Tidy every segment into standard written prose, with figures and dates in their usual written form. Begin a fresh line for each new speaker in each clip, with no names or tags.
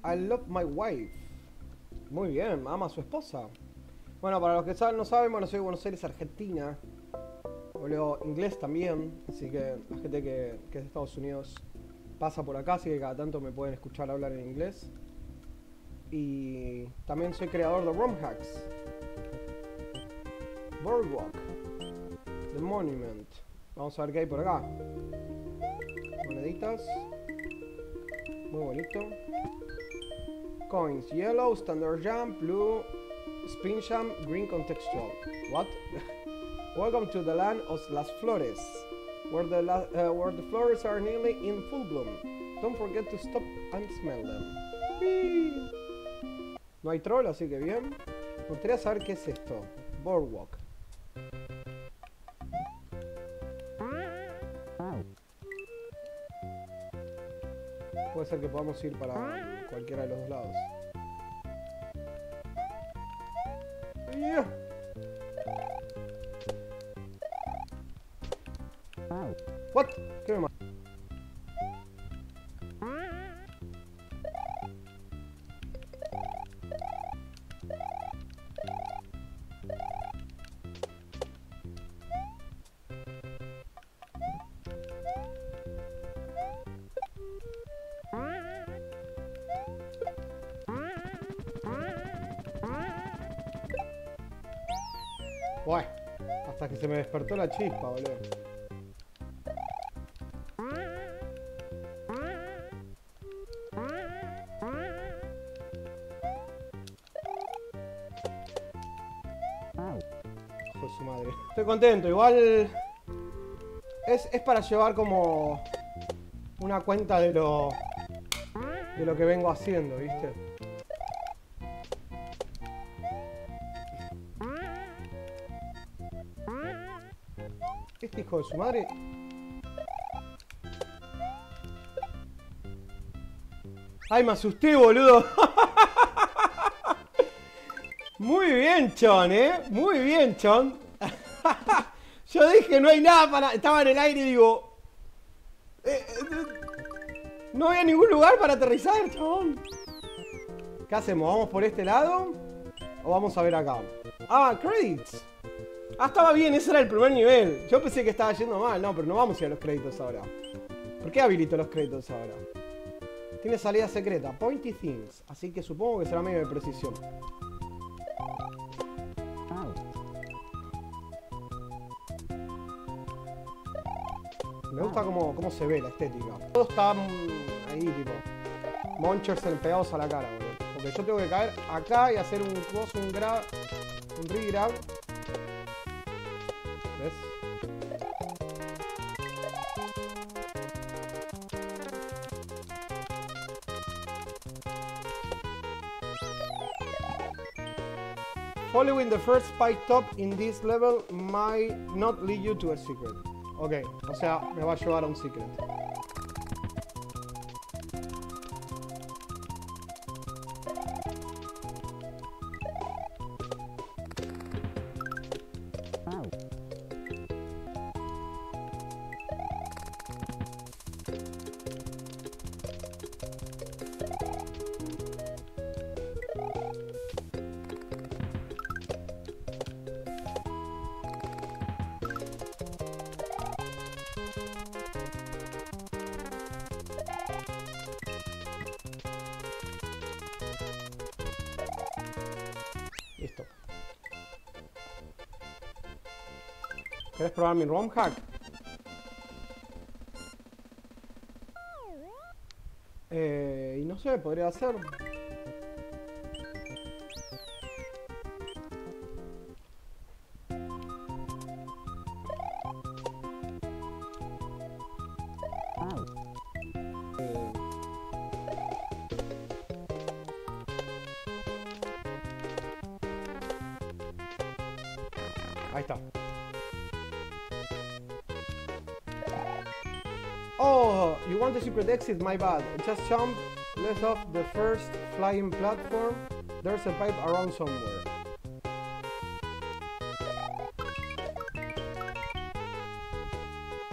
I love my wife. Muy bien, ama a su esposa. Bueno, para los que saben, no saben, bueno, soy de Buenos Aires, Argentina. Hablo inglés también, así que la gente que es de Estados Unidos pasa por acá, así que cada tanto me pueden escuchar hablar en inglés. Y también soy creador de ROM hacks. Boardwalk. The Monument. Vamos a ver qué hay por acá. Moneditas. Muy bonito. Coins. Yellow, Standard Jump, Blue, Spin Jump, Green Contextual. What? Welcome to the land of Las Flores, where the flowers are nearly in full bloom. Don't forget to stop and smell them. Whee! No hay troll, así que bien. Me gustaría saber qué es esto. Boardwalk. Puede ser que podamos ir para cualquiera de los dos lados. Yeah. What? ¿Qué me mata? Bueno, hasta que se me despertó la chispa, boludo. Hijo de su madre. Estoy contento, igual es para llevar como una cuenta de lo que vengo haciendo, ¿viste? Este hijo de su madre. Ay, me asusté, boludo. Muy bien, Chon, muy bien, Chon. Yo dije, no hay nada para... Estaba en el aire y digo... no había ningún lugar para aterrizar, chabón. ¿Qué hacemos? ¿Vamos por este lado? ¿O vamos a ver acá? Ah, credits. Ah, estaba bien, ese era el primer nivel. Yo pensé que estaba yendo mal. No, pero no vamos a ir a los créditos ahora. ¿Por qué habilito los créditos ahora? Tiene salida secreta, Pointy Things. Así que supongo que será medio de precisión. Me gusta cómo se ve la estética. Todo está ahí, tipo. Monchers pegados a la cara, boludo. Porque yo tengo que caer acá y hacer un cross, un grab, un re-grab. ¿Ves? Following the first spike top in this level might not lead you to a secret. Ok, o sea, me va a llevar a un secret. Listo. ¿Quieres probar mi ROM hack? Y no sé, podría hacer. Ahí está. Oh, you want the secret exit? My bad. Just jump left off the first flying platform. There's a pipe around somewhere.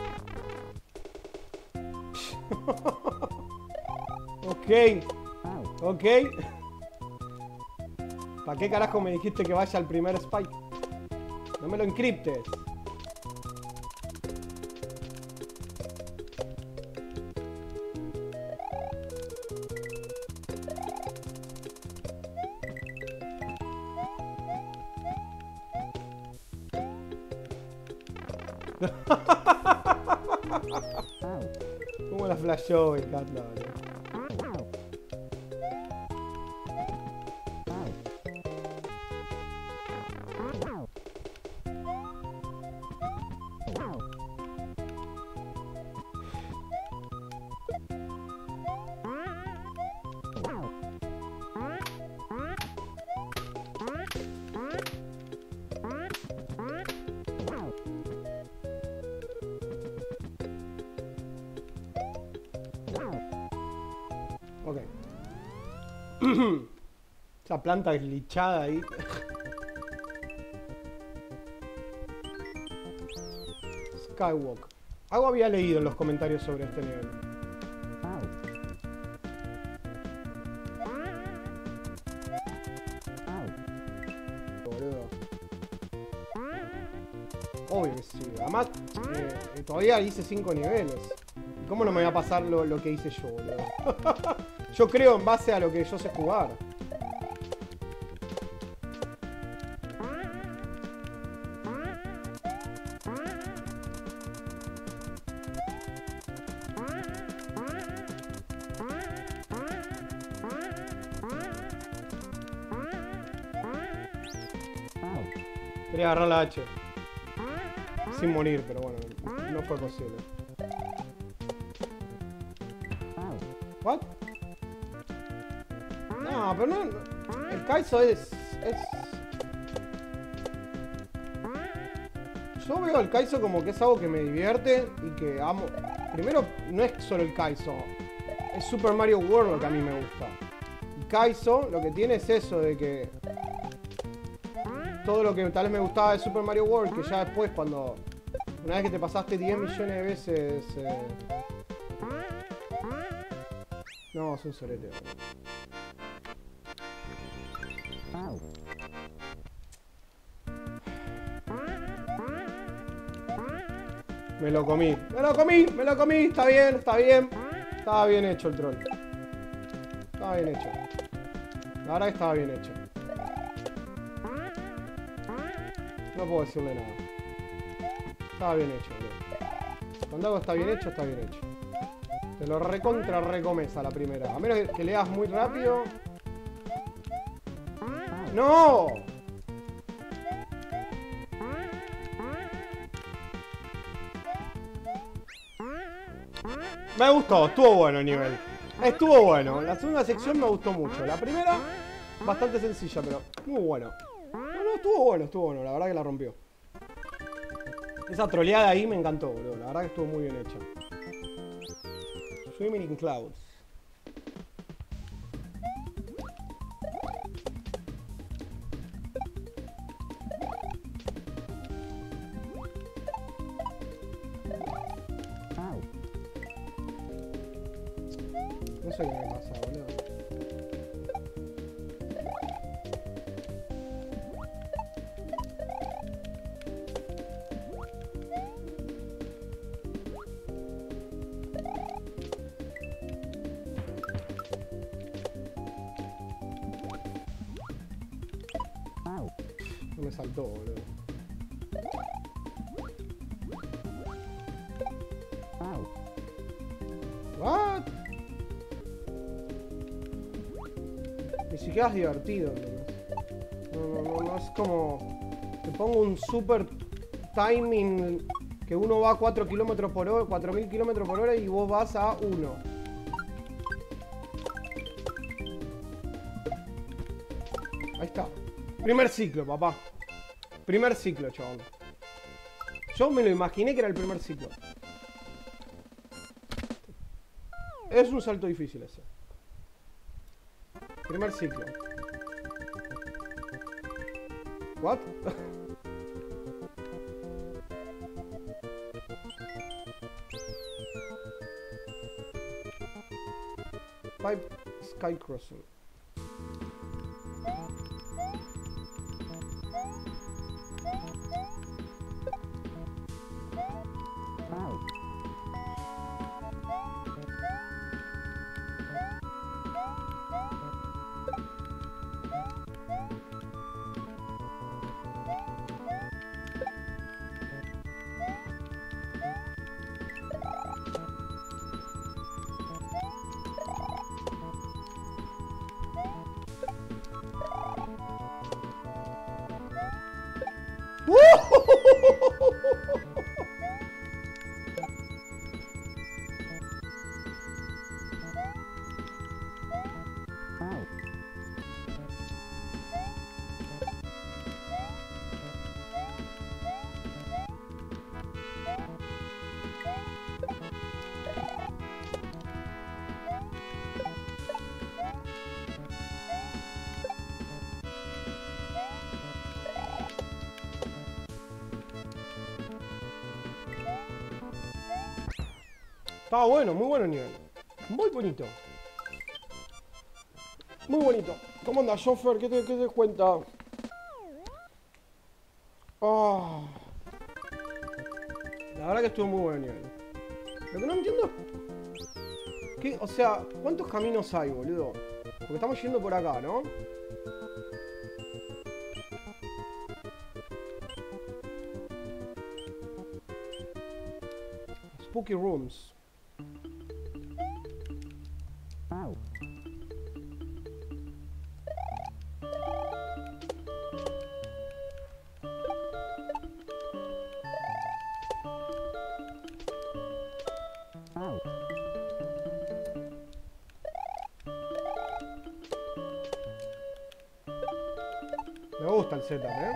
Ok. Ok. ¿Para qué carajo me dijiste que vaya al primer spike? No me lo encriptes. Como la flashó, me encanta, boludo. Ok. Esa planta glitchada ahí. Skywalk. Algo había leído en los comentarios sobre este nivel. Boludo. Obvio que sí. Además, todavía hice 5 niveles. ¿Cómo no me va a pasar lo que hice yo, boludo? Yo creo en base a lo que yo sé jugar. Quería agarrar la H. Sin morir, pero bueno, no fue posible. ¿What? No, pero no. El Kaizo es... Yo veo el Kaizo como que es algo que me divierte y que amo. Primero, no es solo el Kaizo. Es Super Mario World lo que a mí me gusta. Y Kaizo lo que tiene es eso de que... Todo lo que tal vez me gustaba de Super Mario World, que ya después cuando... Una vez que te pasaste 10 millones de veces... No, es un sorete. Me lo comí. ¡Me lo comí! ¡Me lo comí! Está bien, está bien. Estaba bien hecho el troll. Estaba bien hecho. La verdad que estaba bien hecho. No puedo decirle nada. Estaba bien hecho, boludo. Cuando algo está bien hecho, está bien hecho. Te lo recontra recomes a la primera. A menos que leas muy rápido. ¡No! Me gustó, estuvo bueno el nivel. Estuvo bueno. La segunda sección me gustó mucho. La primera, bastante sencilla, pero muy bueno. No, estuvo bueno. La verdad que la rompió. Esa troleada ahí me encantó, boludo. La verdad que estuvo muy bien hecha. Swimming in Clouds. No sé qué me pasa, boludo. No me saltó, boludo. What? Ni siquiera es divertido. No, es como... Te pongo un super timing que uno va a 4 km por hora, 4000 km por hora y vos vas a 1. Ahí está. Primer ciclo, papá. Primer ciclo, chaval. Yo me lo imaginé que era el primer ciclo. Es un salto difícil ese. Primer ciclo. What? Five Sky Crossing. Estaba bueno, muy bueno el nivel. Muy bonito. Muy bonito. ¿Cómo anda, Joffer? ¿Qué te cuenta? Oh. La verdad que estuvo muy bueno el nivel. Lo que no entiendo es... ¿qué? O sea, ¿cuántos caminos hay, boludo? Porque estamos yendo por acá, ¿no? Spooky Rooms. Me gusta el setup, ¿eh?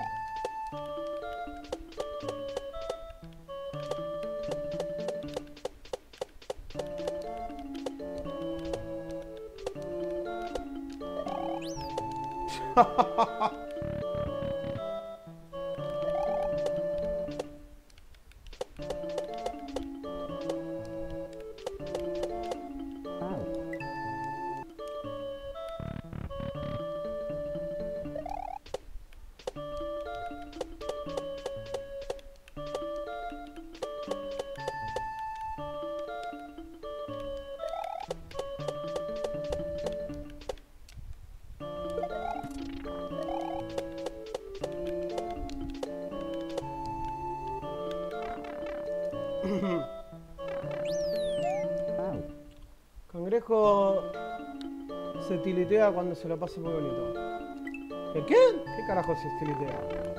Cangrejo se tilitea cuando se lo pasa muy bonito. ¿Qué? ¿Qué carajo se tilitea?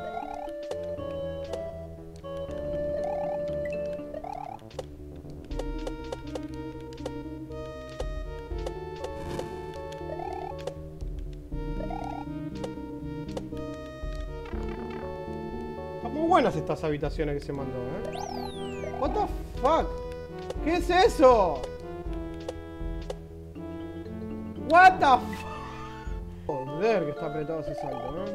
Están muy buenas estas habitaciones que se mandó, ¿eh? What the fuck? ¿Qué es eso? What the fuck? Joder, que está apretado ese salto, ¿no?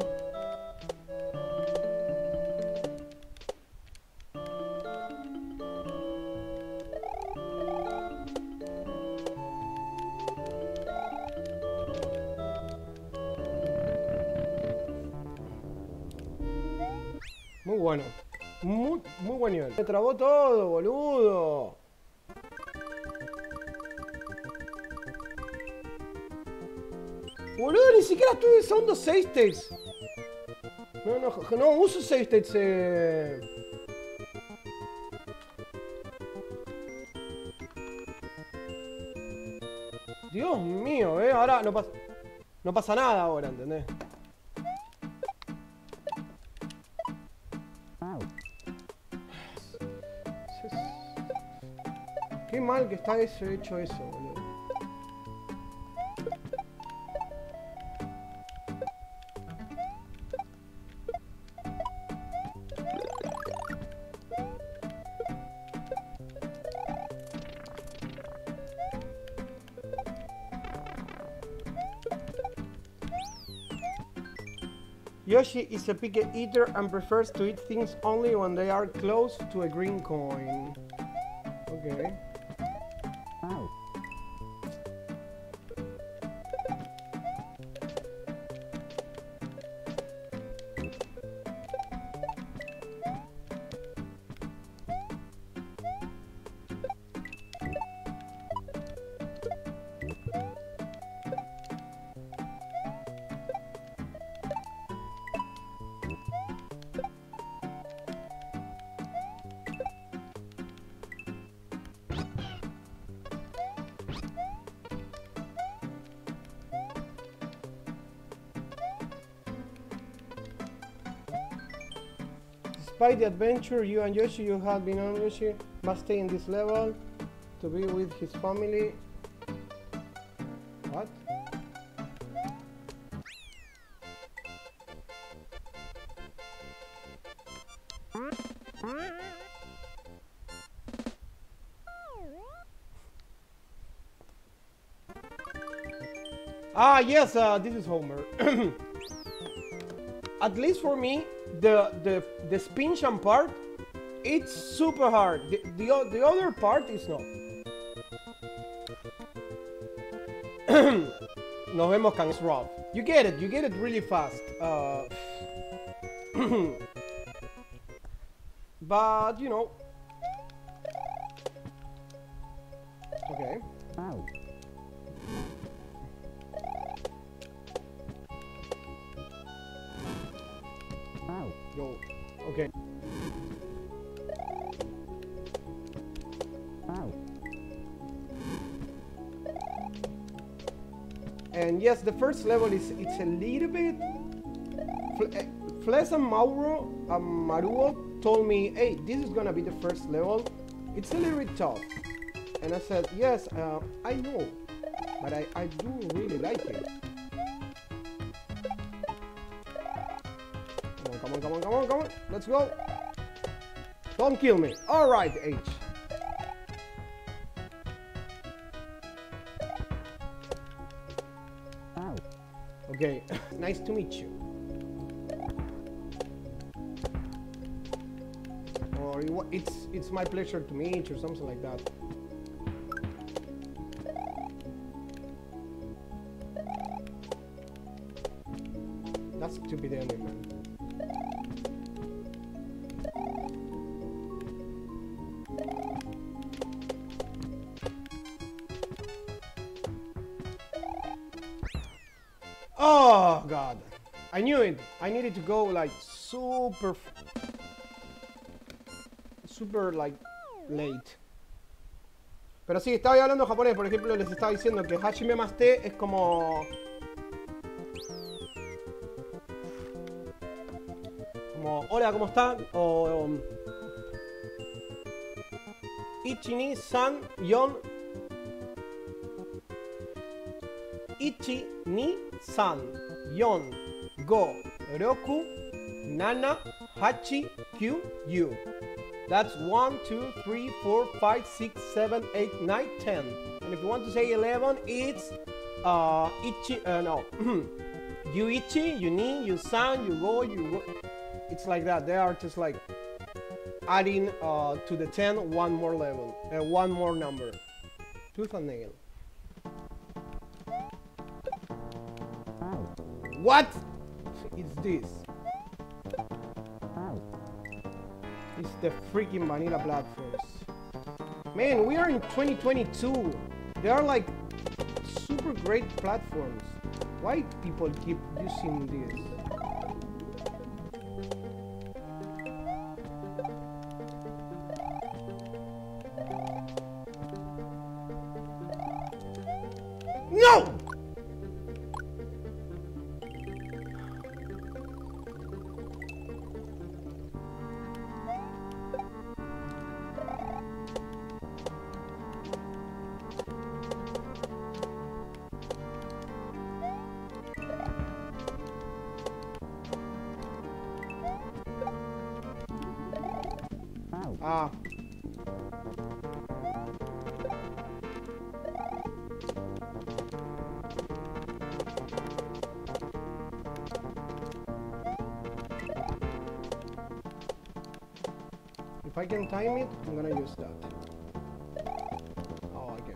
Muy bueno. Muy buen nivel. Me trabó todo, boludo. Boludo, ni siquiera estoy usando save states. No uso save states. Dios mío, ahora no pasa nada ahora, ¿entendés? Qué mal que está hecho eso, boludo. Yoshi is a picky eater and prefers to eat things only when they are close to a green coin. Okay. Despite the adventure you and Yoshi you have been on, Yoshi must stay in this level to be with his family. What? Ah, yes, this is Homer. At least for me, the spin jump part, it's super hard. The other part is not. Nos vemos, Kang. It's rough. You get it really fast. But you know. Okay.
Ow. Ow.
Yo. Okay.
Ow.
And yes, the first level it's a little bit. Fles and Maruo told me, hey, this is gonna be the first level. It's a little bit tough. And I said, yes, I know, but I do really like it. Come on. Let's go. Don't kill me. All right, H.
Ow.
Okay, nice to meet you. Or it's my pleasure to meet you, or something like that. That's stupid ending, man. Oh god, I knew it. I needed to go like super like late. Pero sí, estaba hablando japonés. Por ejemplo, les estaba diciendo que Hajime Maste es como hola, ¿cómo están? O Ichi San Yon. Ichi ni San Yon Go Roku Nana Hachi Q U. That's 1, 2, 3, 4, 5, 6, 7, 8, 9, 10. And if you want to say 11, it's Ichi. No, you Ichi, you ni, you San, you go, you go. It's like that. They are just like adding to the 10 one more level, one more number. Tooth and nail.
Ow.
What is this?
Ow.
It's the freaking vanilla platforms. Man, we are in 2022. They are like super great platforms. Why people keep using this? No!
Ow.
Ah. If I can time it, I'm gonna use that. Oh, I can.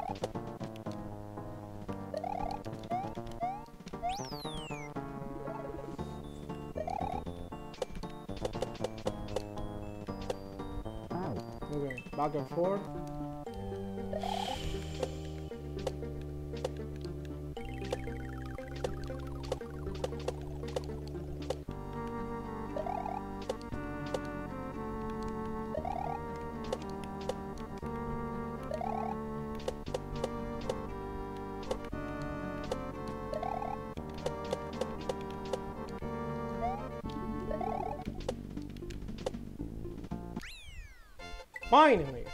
Ow.
Okay, back and forth. Finally.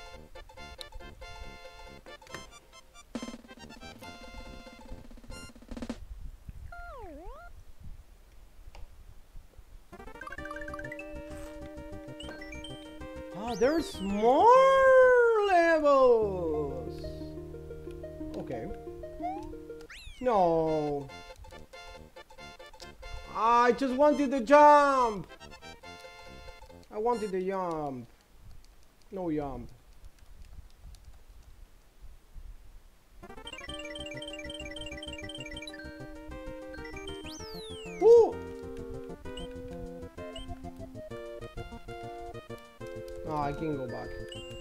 Ah, there's more levels. Okay. No. I just wanted the jump. I wanted the jump. No jump. Ooh. Oh, I can go back.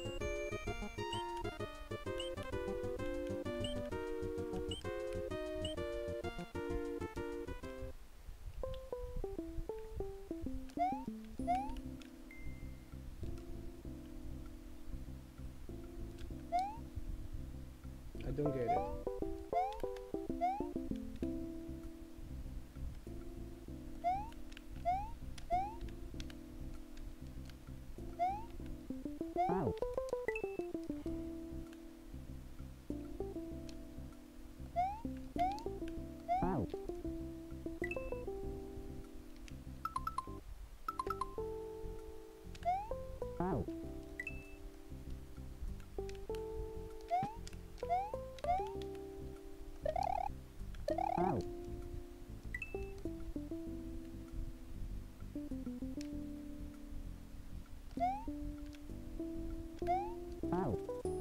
I don't get it.
Ow. Ow. Ow. Ow. Ow.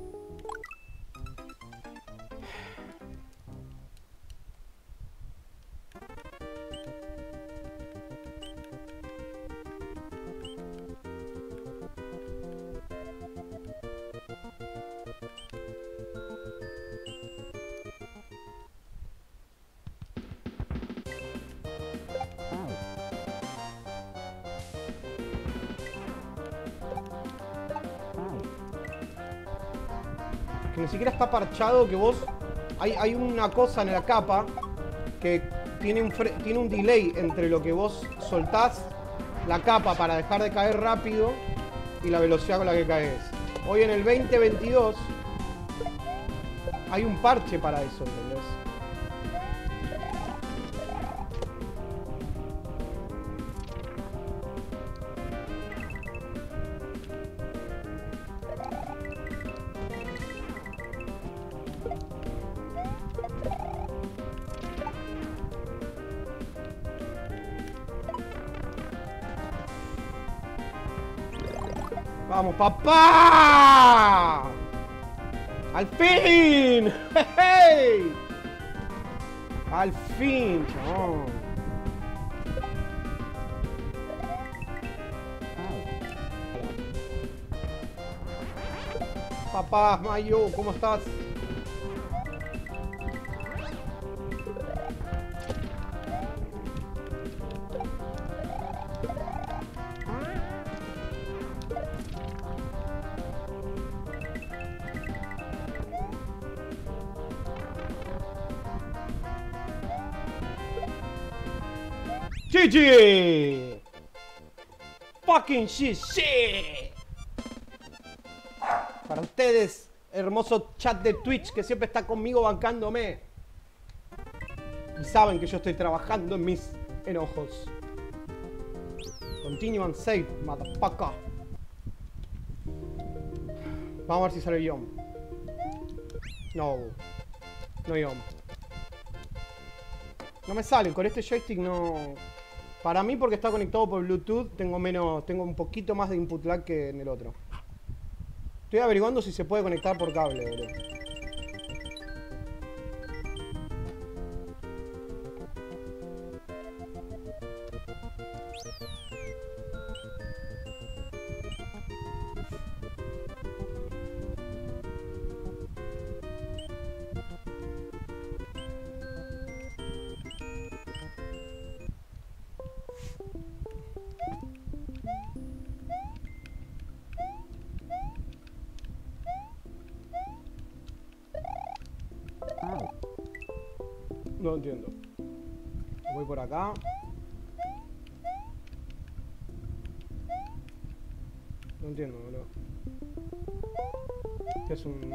Que ni siquiera está parchado, que vos... Hay una cosa en la capa que tiene un delay entre lo que vos soltás la capa para dejar de caer rápido y la velocidad con la que caes. Hoy en el 2022 hay un parche para eso, ¿entendés? ¡Vamos, papá! ¡Al fin! ¡Hey! ¡Al fin, chabón! Papá, Mayo, ¿cómo estás? GG! Fucking shit. Para ustedes, hermoso chat de Twitch que siempre está conmigo bancándome. Y saben que yo estoy trabajando en mis enojos. Continue and save, motherfucker. Vamos a ver si sale Yom. No. No Yom. No me salen, con este joystick no... Para mí, porque está conectado por Bluetooth, tengo un poquito más de input lag que en el otro. Estoy averiguando si se puede conectar por cable, bro. No entiendo. Voy por acá. No entiendo, boludo. ¿Qué es un...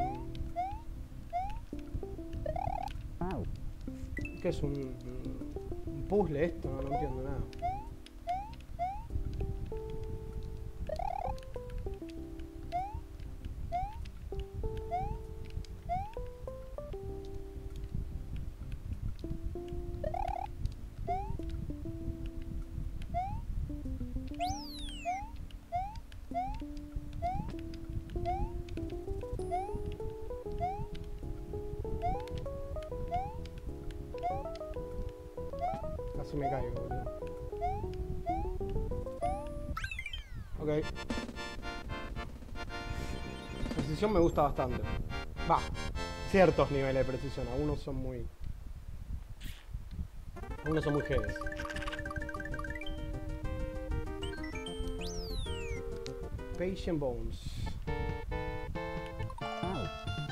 Ow.
¿Qué es un puzzle esto? No, no entiendo nada. Casi me caigo, boludo. Ok. La precisión me gusta bastante. Va. Ciertos niveles de precisión. Algunos son muy... Algunos son muy heavies. Patient Bones.
Ow.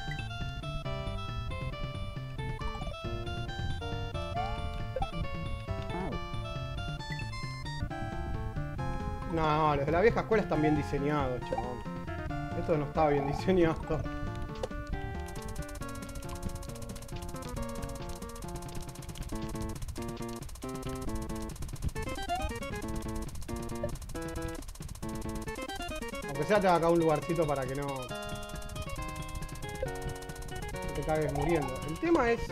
Ow.
No, los de la vieja escuela están bien diseñados, chabón. Esto no estaba bien diseñado. Aunque sea te haga acá un lugarcito para que no... que te cagues muriendo. El tema es...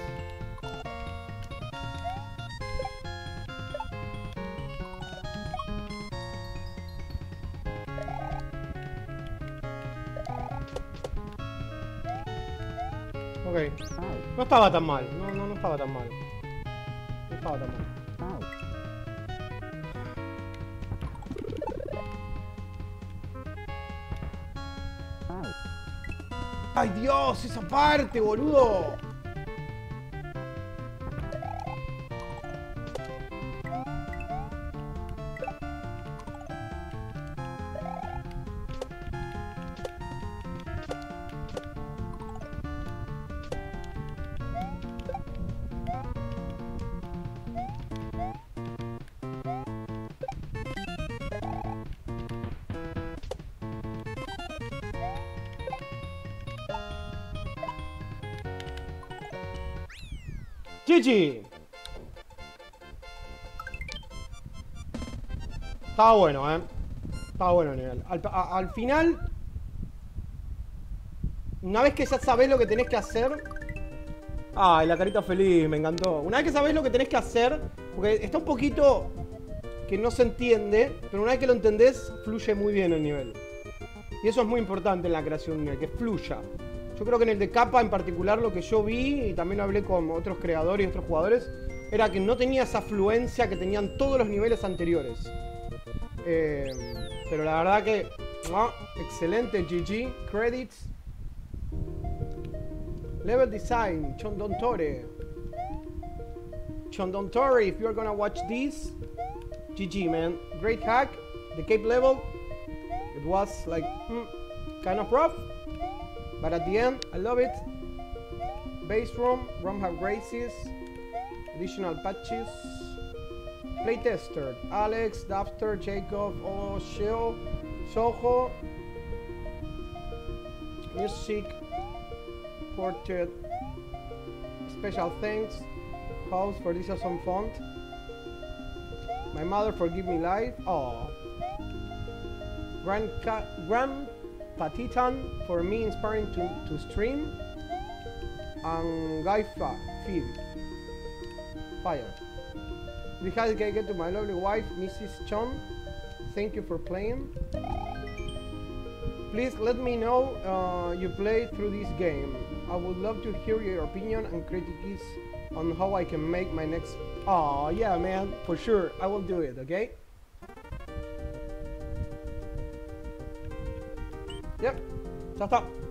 Ok.
Ow.
No estaba tan mal. No estaba tan mal. No estaba tan mal.
Ow. Ow.
¡Ay, Dios! ¡Esa parte, boludo! ¡Chichi! Estaba bueno, Estaba bueno el nivel. Al final, una vez que ya sabés lo que tenés que hacer... Ay, la carita feliz, me encantó. Una vez que sabés lo que tenés que hacer, porque está un poquito que no se entiende, pero una vez que lo entendés, fluye muy bien el nivel. Y eso es muy importante en la creación de un nivel, que fluya. Yo creo que en el de Kappa en particular lo que yo vi, y también hablé con otros creadores y otros jugadores, era que no tenía esa fluencia que tenían todos los niveles anteriores. Pero la verdad que... excelente, GG. Credits. Level design, Chondon Tore. Chondon Tore, if you're gonna watch this, GG, man. Great hack. The cape level, it was like kind of rough, but at the end, I love it. Base ROM have graces, additional patches. Playtester, Alex, Dafter, Jacob, Sheo, Soho. Music, Portrait. Special thanks, house for this awesome font. My mother for give me life. Oh. Grand Patitan for me inspiring to stream. And Guy Feed. Fire. We had to get to my lovely wife, Mrs. Chon. Thank you for playing. Please let me know you play through this game. I would love to hear your opinion and critiques on how I can make my next... Oh, yeah, man. For sure. I will do it, okay? Yep. Ya está.